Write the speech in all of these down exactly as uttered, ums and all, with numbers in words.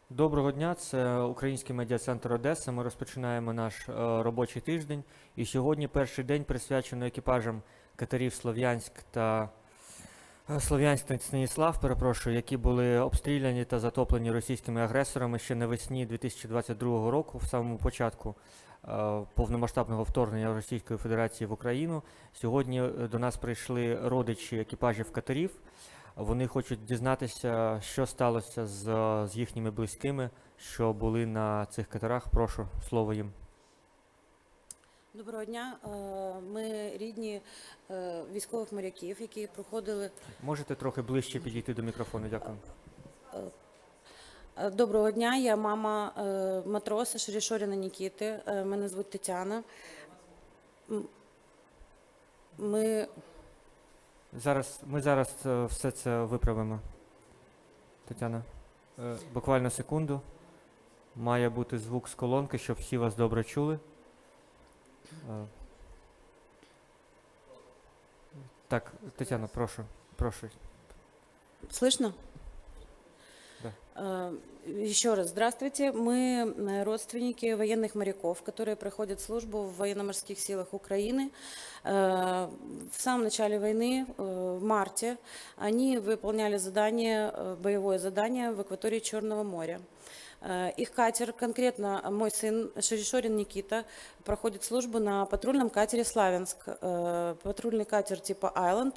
Доброго дня, це Український медіа-центр Одеса. Ми розпочинаємо наш е, робочий тиждень. І сьогодні перший день присвячено екіпажам катерів Слов'янськ та е, Слов'янськ та Станіслав, перепрошую, які були обстріляні та затоплені російськими агресорами ще навесні дві тисячі двадцять другого року, в самому початку е, повномасштабного вторгнення Російської Федерації в Україну. Сьогодні до нас прийшли родичі екіпажів катерів. Вони хочуть дізнатися, що сталося з, з їхніми близькими, що були на цих катерах. Прошу, слово їм. Доброго дня. Ми рідні військових моряків, які проходили... Можете трохи ближче підійти до мікрофону, дякую. Доброго дня, я мама матроса Ширішоріна Нікіти, мене звуть Тетяна. Ми... Зараз, ми зараз все це виправимо. Тетяна, буквально секунду. Має бути звук з колонки, щоб всі вас добре чули. Так, Тетяна, прошу, прошу. Слышно? Да. Еще раз, здравствуйте. Мы родственники военных моряков, которые проходят службу в военно-морских силах Украины. В самом начале войны, в марте, они выполняли задание, боевое задание в акватории Черного моря. Их катер, конкретно мой сын Ширишорин Никита, проходит службу на патрульном катере «Славянск». Патрульный катер типа «Айленд»,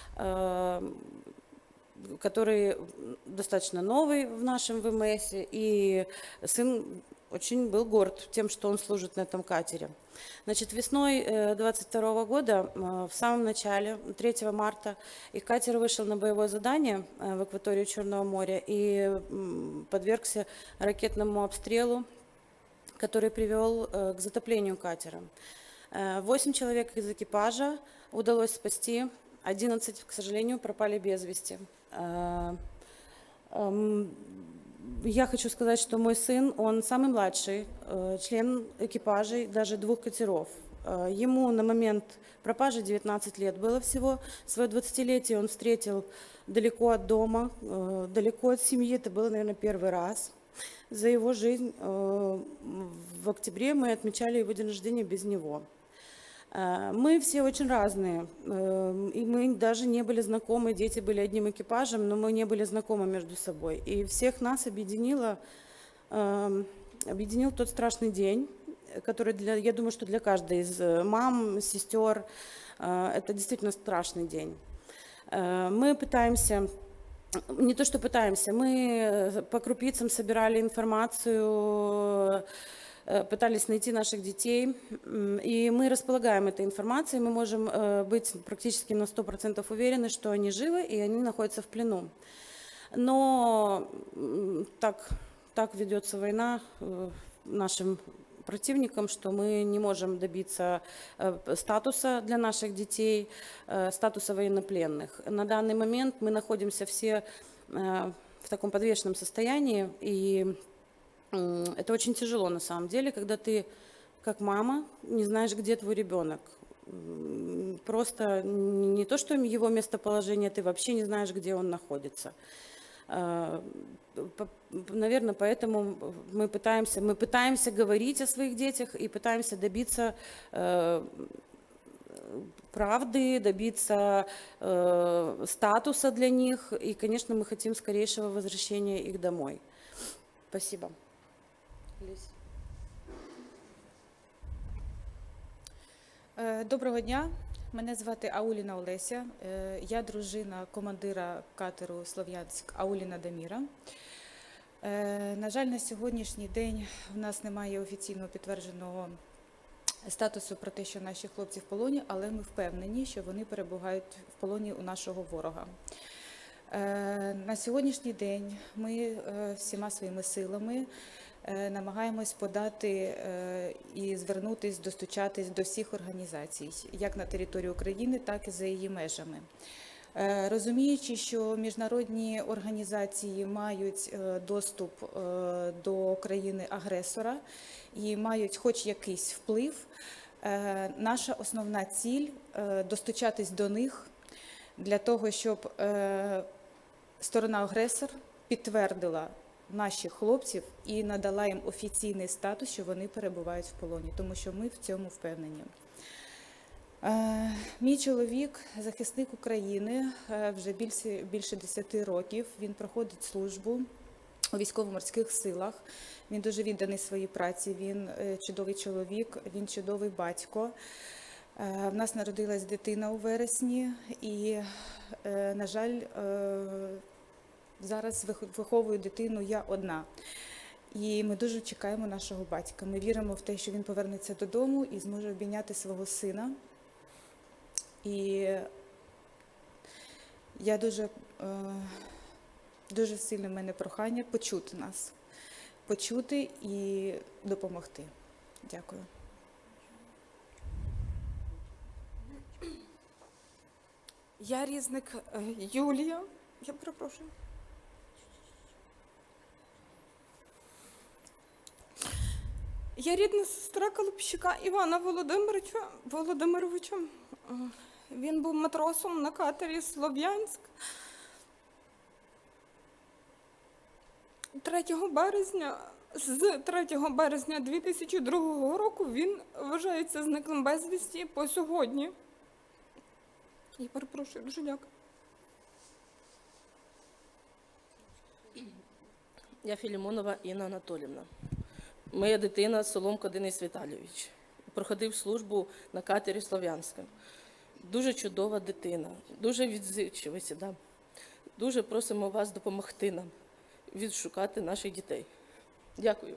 который достаточно новый в нашем ВМС, и сын очень был горд тем, что он служит на этом катере. Значит, весной двадцать второго года, в самом начале, третьего марта, их катер вышел на боевое задание в акваторию Черного моря и подвергся ракетному обстрелу, который привел к затоплению катера. Восемь человек из экипажа удалось спасти, одиннадцать, к сожалению, пропали без вести. Я хочу сказать, что мой сын, он самый младший член экипажей даже двух катеров. Ему на момент пропажи девятнадцать лет было всего. Свое двадцатилетие он встретил далеко от дома, далеко от семьи. Это было, наверное, первый раз за его жизнь. В октябре мы отмечали его день рождения без него. Мы все очень разные, и мы даже не были знакомы, дети были одним экипажем, но мы не были знакомы между собой. И всех нас объединило, объединил тот страшный день, который, для, я думаю, что для каждой из мам, сестер, это действительно страшный день. Мы пытаемся, не то что пытаемся, мы по крупицам собирали информацию, пытались найти наших детей, и мы располагаем этой информацией, мы можем быть практически на сто процентов уверены, что они живы и они находятся в плену. Но так, так ведется война нашим противникам, что мы не можем добиться статуса для наших детей, статуса военнопленных. На данный момент мы находимся все в таком подвешенном состоянии, и это очень тяжело на самом деле, когда ты, как мама, не знаешь, где твой ребенок. Просто не то, что его местоположение, ты вообще не знаешь, где он находится. Наверное, поэтому мы пытаемся, мы пытаемся говорить о своих детях и пытаемся добиться правды, добиться статуса для них. И, конечно, мы хотим скорейшего возвращения их домой. Спасибо. Доброго дня, мене звати Ауліна Олеся, я дружина командира катеру «Слов'янськ» Ауліна Даміра. На жаль, на сьогоднішній день в нас немає офіційно підтвердженого статусу про те, що наші хлопці в полоні, але ми впевнені, що вони перебувають в полоні у нашого ворога. На сьогоднішній день ми всіма своїми силами намагаємось подати і звернутися, достучатись до всіх організацій, як на території України, так і за її межами. Розуміючи, що міжнародні організації мають доступ до країни-агресора і мають хоч якийсь вплив, наша основна ціль – достучатись до них для того, щоб сторона-агресор підтвердила наших хлопців і надала їм офіційний статус, що вони перебувають в полоні, тому що ми в цьому впевнені. Е, Мій чоловік – захисник України е, вже більше, більше десяти років. Він проходить службу у військово-морських силах. Він дуже відданий своїй праці, він е, чудовий чоловік, він чудовий батько. Е, В нас народилась дитина у вересні і, е, на жаль, е, зараз вих- виховую дитину я одна. І ми дуже чекаємо нашого батька. Ми віримо в те, що він повернеться додому і зможе обійняти свого сина. І я дуже, е, дуже сильне в мене прохання почути нас, почути і допомогти. Дякую. Я різник е, Юлія. Я перепрошую. Я рідна сестра Колобщика Івана Володимировича. Володимировича. Е, Він був матросом на катері Слов'янськ. третього березня, з третього березня дві тисячі другого року він вважається зниклим безвісті по сьогодні. Я перепрошую, дуже дякую. Я Філімонова Інна Анатолівна. Моя дитина Соломко Денис Віталійович. Проходив службу на катері Слов'янська. Дуже чудова дитина, дуже відзивчивий, да. Дуже просимо вас допомогти нам відшукати наших дітей. Дякую.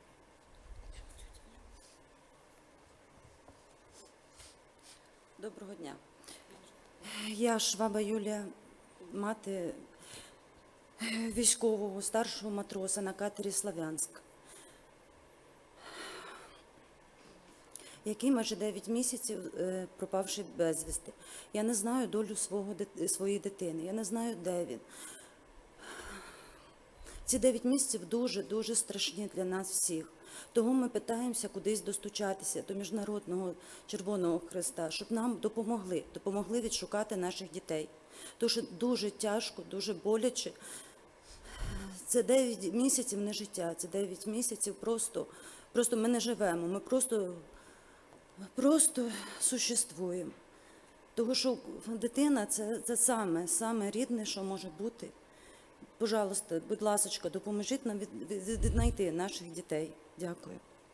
Доброго дня. Я Шваба Юлія, мати військового старшого матроса на катері Слов'янськ, який майже дев'ять місяців е, пропавший безвісти. Я не знаю долю свого, дит- своєї дитини, я не знаю, де він. Ці дев'ять місяців дуже-дуже страшні для нас всіх. Тому ми питаємося кудись достучатися до Міжнародного Червоного Хреста, щоб нам допомогли, допомогли відшукати наших дітей. Тому що дуже тяжко, дуже боляче. Це дев'ять місяців не життя, це дев'ять місяців просто, просто ми не живемо, ми просто, просто существуємо. Тому що дитина – це, це саме, саме рідне, що може бути. Пожалуйста, будь ласка, допоможіть нам від, від, віднайти наших дітей. Дякую.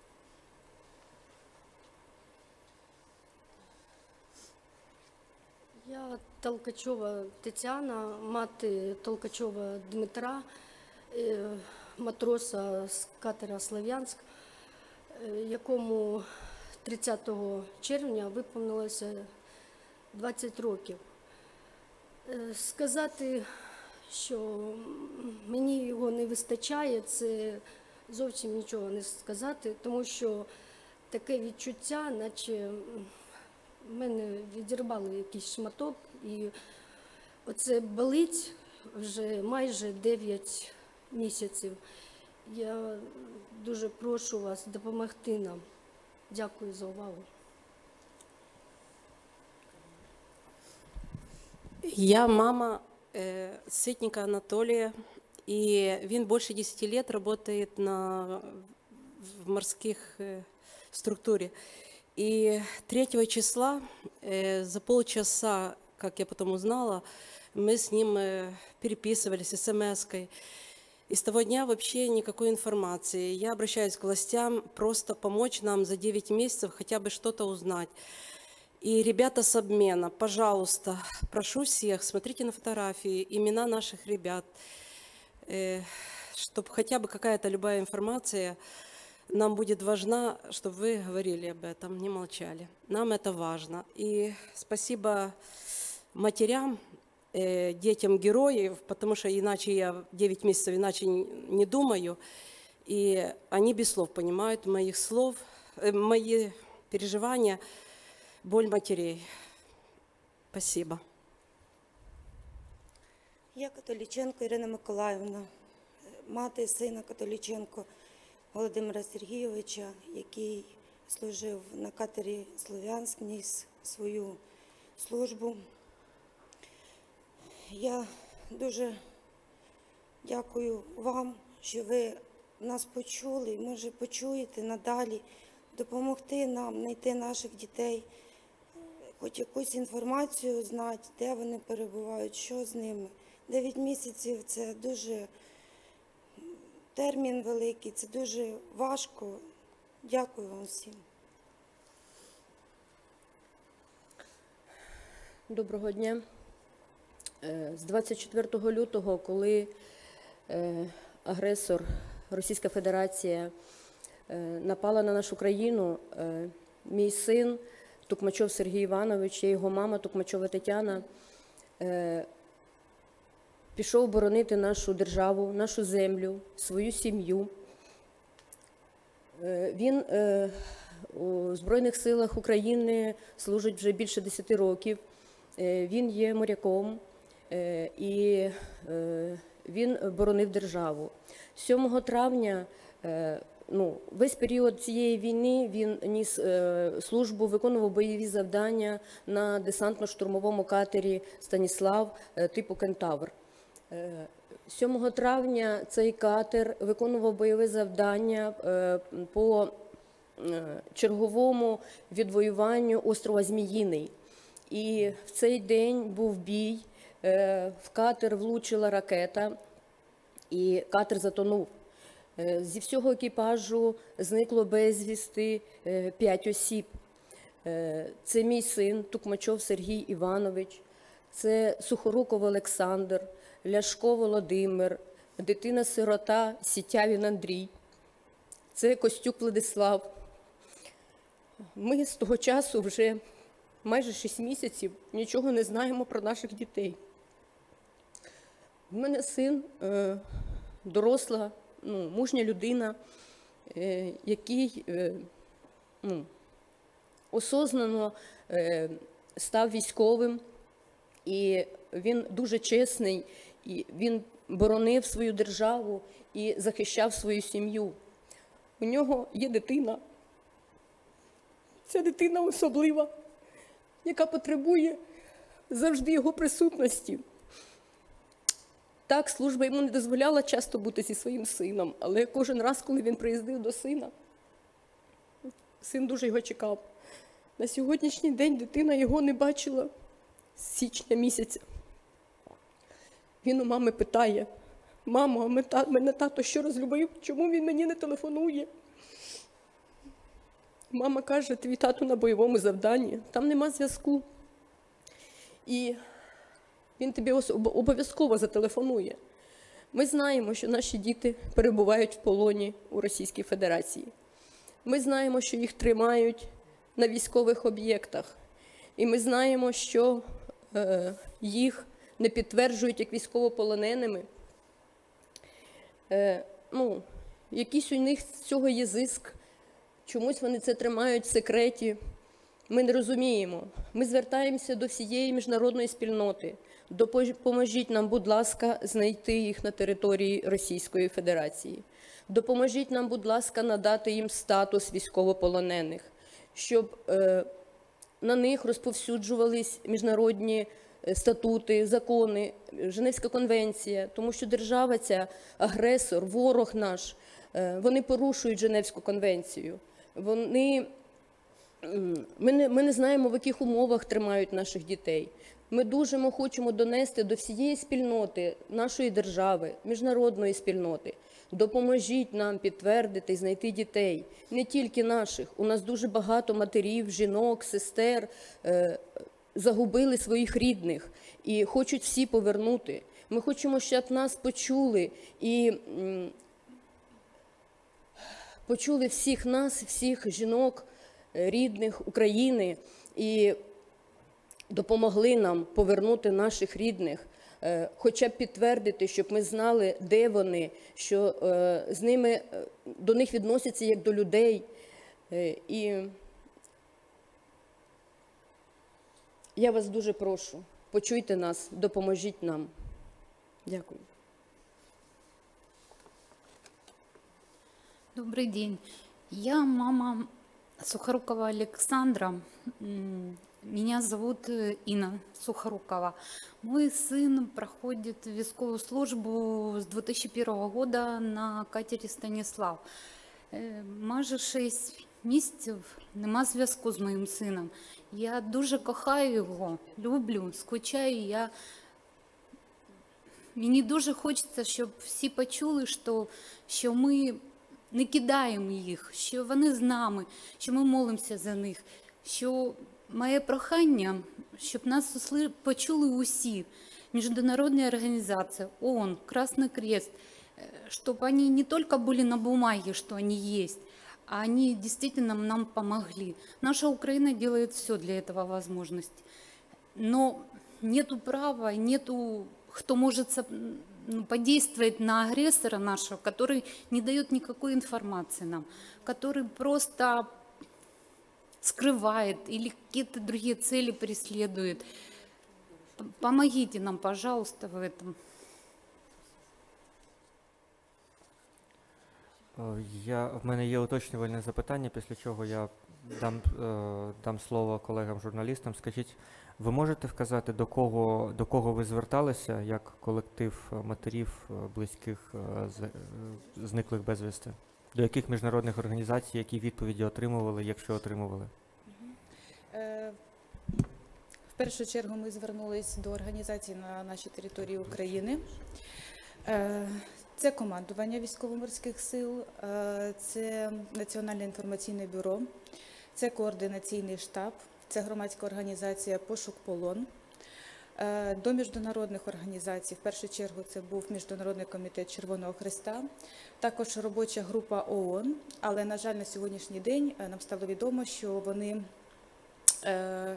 Я Толкачова Тетяна, мати Толкачова Дмитра, е, матроса з катера Слов'янськ, е, якому тридцятого червня виповнилося двадцять років. Е, Сказати, що мені його не вистачає, це зовсім нічого не сказати, тому що таке відчуття, наче в мене відірвали якийсь шматок, і оце болить вже майже дев'ять місяців. Я дуже прошу вас допомогти нам. Дякую за увагу. Я мама э, Сытника Анатолия, и він больше десяти лет работает на, в морских э, структуре. И третьего числа, э, за полчаса, как я потом узнала, мы с ним э, переписывались смс-кой. И с того дня вообще никакой информации. Я обращаюсь к властям просто помочь нам за девять месяцев хотя бы что-то узнать. И ребята с обмена, пожалуйста, прошу всех, смотрите на фотографии, имена наших ребят, э, чтобы хотя бы какая-то любая информация нам будет важна, чтобы вы говорили об этом, не молчали. Нам это важно. И спасибо матерям, э, детям героев, потому что иначе я девять месяцев иначе не, не думаю. И они без слов понимают моих слов, э, мои переживания, боль матерей. Спасибо. Я Католіченко Ірина Миколаївна, мати сина Католіченко Володимира Сергійовича, який служив на катері Слов'янськ, ніс свою службу. Я дуже дякую вам, що ви нас почули і, може, почуєте надалі, допомогти нам знайти наших дітей, хоч якусь інформацію знати, де вони перебувають, що з ними. Дев'ять місяців – це дуже термін великий, це дуже важко. Дякую вам всім. Доброго дня. Е, З двадцять четвертого лютого, коли е, агресор Російська Федерація е, напала на нашу країну, е, мій син Тукмачов Сергій Іванович і його мама Тукмачова Тетяна е, пішов боронити нашу державу, нашу землю, свою сім'ю. Е, Він е, у Збройних силах України служить вже більше десяти років. Е, Він є моряком е, і е, він боронив державу. сьомого травня, е, ну, весь період цієї війни він ніс е, службу, виконував бойові завдання на десантно-штурмовому катері «Станіслав» е, типу «Кентавр». Е, сьомого травня цей катер виконував бойове завдання е, по е, черговому відвоюванню острова Зміїний. І в цей день був бій, е, в катер влучила ракета, і катер затонув. Е, Зі всього екіпажу зникло безвісти е, п'ять осіб. Е, Це мій син Тукмачов Сергій Іванович, це Сухоруков Олександр, Ляшко Володимир, дитина-сирота Сітявін Андрій, це Костюк Владислав. Ми з того часу вже майже шість місяців нічого не знаємо про наших дітей. У мене син е, доросла, ну, мужня людина, е, який е, ну, осознано е, став військовим, і він дуже чесний, і він боронив свою державу і захищав свою сім'ю. У нього є дитина. Ця дитина особлива, яка потребує завжди його присутності. Так, служба йому не дозволяла часто бути зі своїм сином, але кожен раз, коли він приїздив до сина, син дуже його чекав. На сьогоднішній день дитина його не бачила з січня місяця. Він у мами питає: «Мамо, а мене тато що розлюбив? Чому він мені не телефонує?» Мама каже: «Твій тато на бойовому завданні, там нема зв'язку. І він тобі обов'язково зателефонує». Ми знаємо, що наші діти перебувають в полоні у Російській Федерації. Ми знаємо, що їх тримають на військових об'єктах. І ми знаємо, що е, їх не підтверджують як військовополоненими. Е, ну, якийсь у них з цього є зиск. Чомусь вони це тримають в секреті. Ми не розуміємо. Ми звертаємося до всієї міжнародної спільноти. Допоможіть нам, будь ласка, знайти їх на території Російської Федерації. Допоможіть нам, будь ласка, надати їм статус військовополонених, щоб е, на них розповсюджувались міжнародні статути, закони, Женевська конвенція. Тому що держава ця, агресор, ворог наш, е, вони порушують Женевську конвенцію. Вони, ми, не, ми не знаємо, в яких умовах тримають наших дітей. Ми дуже ми хочемо донести до всієї спільноти нашої держави, міжнародної спільноти. Допоможіть нам підтвердити і знайти дітей. Не тільки наших. У нас дуже багато матерів, жінок, сестер е, загубили своїх рідних і хочуть всі повернути. Ми хочемо, щоб нас почули і м, почули всіх нас, всіх жінок, рідних України і допомогли нам повернути наших рідних, хоча б підтвердити, щоб ми знали, де вони, що з ними, до них відносяться як до людей. І я вас дуже прошу, почуйте нас, допоможіть нам. Дякую. Добрый день. Я мама Сухорукова Александра. Меня зовут э, Инна Сухорукова. Мой сын проходит військову службу с две тысячи первого года на катері Станіслав. Е, Майже шість місяців нема зв'язку з моїм сином. Я дуже кохаю його, люблю, скучаю. Я... Мені дуже хочеться, щоб всі почули, що, що ми не кидаємо їх, що вони з нами, що ми молимося за них, що моє прохання, щоб нас усли- почули усі, міжнародні організації, ООН, Красный Крест, чтобы они не только были на бумаге, что они есть, а они действительно нам помогли. Наша Украина делает все для этого возможности. Но нету права, нету, кто может соп- ну, подействовать на агрессора нашего, который не дает никакой информации нам, который просто скрывает или какие-то другие цели преследует. П- Помогите нам, пожалуйста, в этом. Е, Я, в мене є уточнювальне запитання, після чого я дам, е, дам слово колегам-журналістам. Скажіть, ви можете вказати, до кого, до кого ви зверталися як колектив е, матерів е, близьких е, з- е, зниклих безвісти? До яких міжнародних організацій, які відповіді отримували, якщо отримували? Е, В першу чергу ми звернулись до організацій на нашій території України. Е, Це командування військово-морських сил, е, це Національне інформаційне бюро, це координаційний штаб, це громадська організація «Пошук полон». Е, До міжнародних організацій, в першу чергу, це був Міжнародний комітет Червоного Хреста, також робоча група ООН, але, на жаль, на сьогоднішній день е, нам стало відомо, що вони е,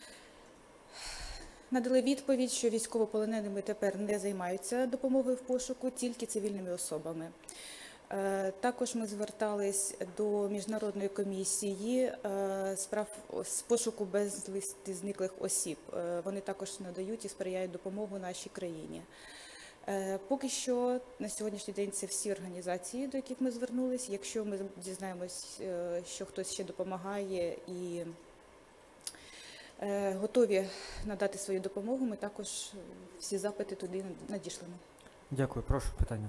надали відповідь, що військовополоненими тепер не займаються допомогою в пошуку, тільки цивільними особами. Е, Також ми звертались до Міжнародної комісії е, справ з пошуку безвісти зниклих осіб. Е, Вони також надають і сприяють допомогу нашій країні. Е, Поки що на сьогоднішній день це всі організації, до яких ми звернулись. Якщо ми дізнаємось, е, що хтось ще допомагає і е, готові надати свою допомогу, ми також всі запити туди надішлемо. Дякую, прошу питання.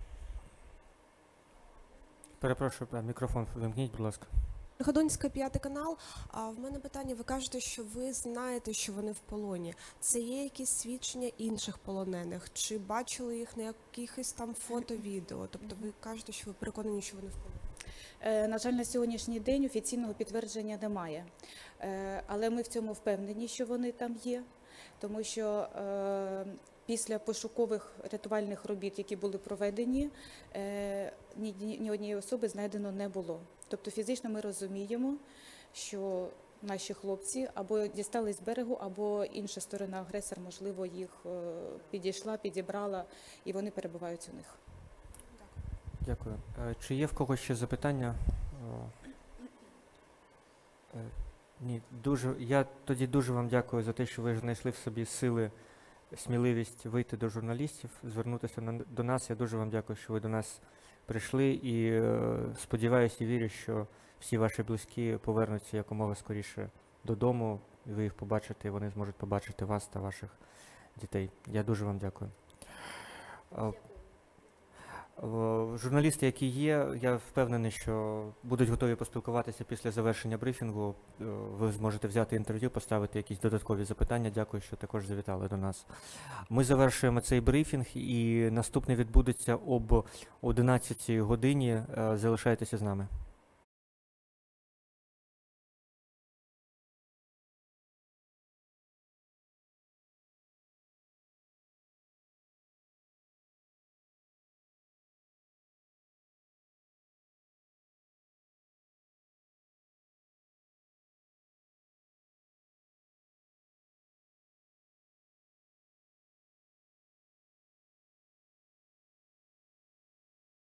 Перепрошую, а, мікрофон вимкніть, будь ласка. Ходонська, п'ятий канал. А в мене питання, ви кажете, що ви знаєте, що вони в полоні. Це є якісь свідчення інших полонених? Чи бачили їх на якихось там фото-відео? Тобто ви кажете, що ви переконані, що вони в полоні? Е, На жаль, на сьогоднішній день офіційного підтвердження немає. Е, Але ми в цьому впевнені, що вони там є, тому що е, після пошукових рятувальних робіт, які були проведені, е, ні, ні, ні однієї особи знайдено не було. Тобто фізично ми розуміємо, що наші хлопці або дістались з берегу, або інша сторона, агресор, можливо, їх е, підійшла, підібрала, і вони перебувають у них. Дякую. Е, Чи є в когось ще запитання? Е, е, Ні, дуже, я тоді дуже вам дякую за те, що ви знайшли в собі сили, сміливість вийти до журналістів, звернутися на- до нас. Я дуже вам дякую, що ви до нас прийшли, і е, сподіваюся і вірю, що всі ваші близькі повернуться якомога скоріше додому, і ви їх побачите, і вони зможуть побачити вас та ваших дітей. Я дуже вам дякую. Е, В- Журналісти, які є, я впевнений, що будуть готові поспілкуватися після завершення брифінгу. Е, Ви зможете взяти інтерв'ю, поставити якісь додаткові запитання. Дякую, що також завітали до нас. Ми завершуємо цей брифінг, і наступний відбудеться об одинадцятій годині. Е, Залишайтеся з нами.